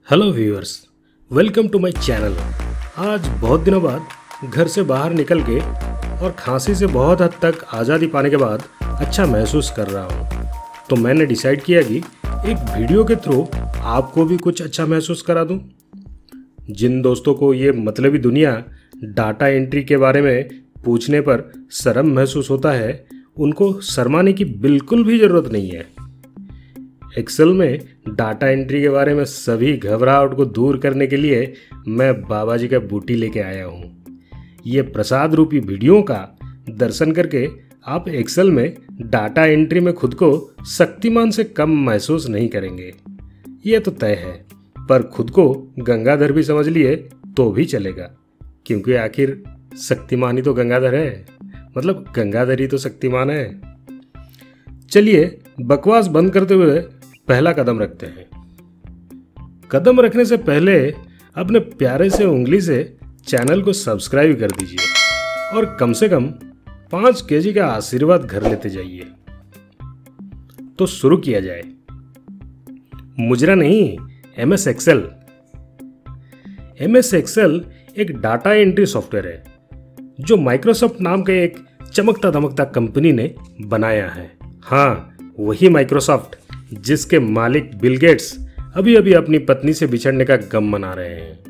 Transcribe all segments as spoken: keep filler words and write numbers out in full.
Hello viewers, welcome to my channel. आज बहुत दिनों बाद घर से बाहर निकल के और खांसी से बहुत हद तक आज़ादी पाने के बाद अच्छा महसूस कर रहा हूँ। तो मैंने डिसाइड किया कि एक वीडियो के थ्रू आपको भी कुछ अच्छा महसूस करा दूँ। जिन दोस्तों को ये मतलबी दुनिया डाटा एंट्री के बारे में पूछने पर शर्म महसूस होता है, उनको शर्माने की बिल्कुल भी ज़रूरत नहीं है। एक्सेल में डाटा एंट्री के बारे में सभी घबराहट को दूर करने के लिए मैं बाबा जी का बूटी लेके आया हूँ। ये प्रसाद रूपी वीडियो का दर्शन करके आप एक्सेल में डाटा एंट्री में खुद को शक्तिमान से कम महसूस नहीं करेंगे, ये तो तय है। पर खुद को गंगाधर भी समझ लिए तो भी चलेगा, क्योंकि आखिर शक्तिमान ही तो गंगाधर है, मतलब गंगाधर ही तो शक्तिमान है। चलिए बकवास बंद करते हुए पहला कदम रखते हैं। कदम रखने से पहले अपने प्यारे से उंगली से चैनल को सब्सक्राइब कर दीजिए और कम से कम पाँच केजी का आशीर्वाद घर लेते जाइए। तो शुरू किया जाए। मुजरा नहीं, M S Excel. M S Excel एक डाटा एंट्री सॉफ्टवेयर है जो माइक्रोसॉफ्ट नाम के एक चमकता दमकता कंपनी ने बनाया है। हाँ, वही माइक्रोसॉफ्ट जिसके मालिक बिल गेट्स अभी अभी अपनी पत्नी से बिछड़ने का गम मना रहे हैं।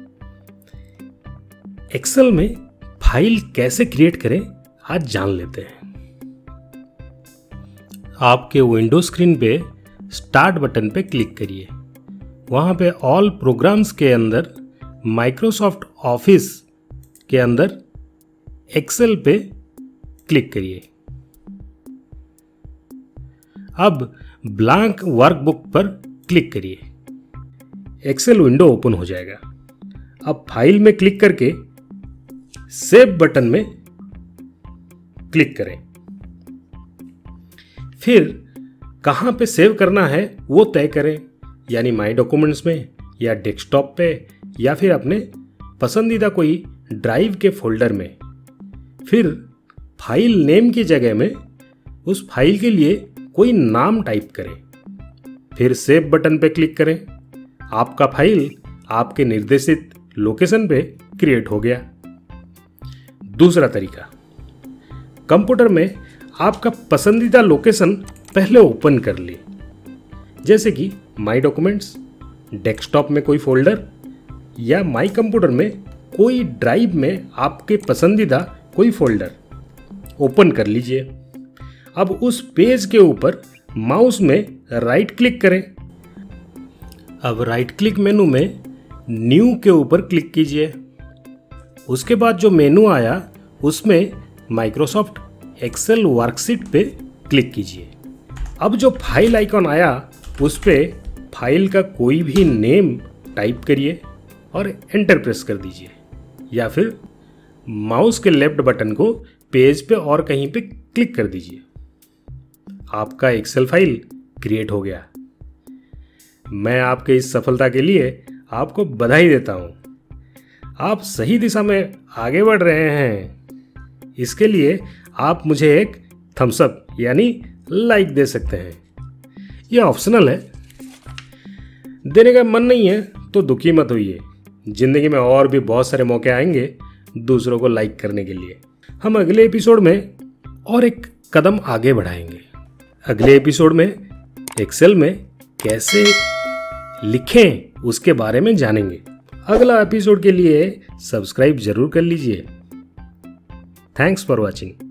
एक्सेल में फाइल कैसे क्रिएट करें, आज जान लेते हैं। आपके विंडो स्क्रीन पे स्टार्ट बटन पे क्लिक करिए। वहां पे ऑल प्रोग्राम्स के अंदर माइक्रोसॉफ्ट ऑफिस के अंदर एक्सेल पे क्लिक करिए। अब ब्लैंक वर्कबुक पर क्लिक करिए। एक्सेल विंडो ओपन हो जाएगा। अब फाइल में क्लिक करके सेव बटन में क्लिक करें। फिर कहां पे सेव करना है वो तय करें, यानी माई डॉक्यूमेंट्स में या डेस्कटॉप पे या फिर अपने पसंदीदा कोई ड्राइव के फोल्डर में। फिर फाइल नेम की जगह में उस फाइल के लिए कोई नाम टाइप करें। फिर सेव बटन पे क्लिक करें। आपका फाइल आपके निर्देशित लोकेशन पे क्रिएट हो गया। दूसरा तरीका, कंप्यूटर में आपका पसंदीदा लोकेशन पहले ओपन कर ली, जैसे कि माई डॉक्यूमेंट्स, डेस्कटॉप में कोई फोल्डर या माई कंप्यूटर में कोई ड्राइव में आपके पसंदीदा कोई फोल्डर ओपन कर लीजिए। अब उस पेज के ऊपर माउस में राइट क्लिक करें। अब राइट क्लिक मेनू में न्यू के ऊपर क्लिक कीजिए। उसके बाद जो मेनू आया उसमें माइक्रोसॉफ्ट एक्सेल वर्कशीट पे क्लिक कीजिए। अब जो फाइल आइकॉन आया उस पे फाइल का कोई भी नेम टाइप करिए और एंटर प्रेस कर दीजिए, या फिर माउस के लेफ्ट बटन को पेज पे और कहीं पे क्लिक कर दीजिए। आपका एक्सेल फाइल क्रिएट हो गया। मैं आपके इस सफलता के लिए आपको बधाई देता हूं। आप सही दिशा में आगे बढ़ रहे हैं। इसके लिए आप मुझे एक थम्स अप यानी लाइक दे सकते हैं। यह ऑप्शनल है, देने का मन नहीं है तो दुखी मत होइए। जिंदगी में और भी बहुत सारे मौके आएंगे दूसरों को लाइक करने के लिए। हम अगले एपिसोड में और एक कदम आगे बढ़ाएंगे। अगले एपिसोड में एक्सेल में कैसे लिखें उसके बारे में जानेंगे। अगला एपिसोड के लिए सब्सक्राइब जरूर कर लीजिए। Thanks for watching.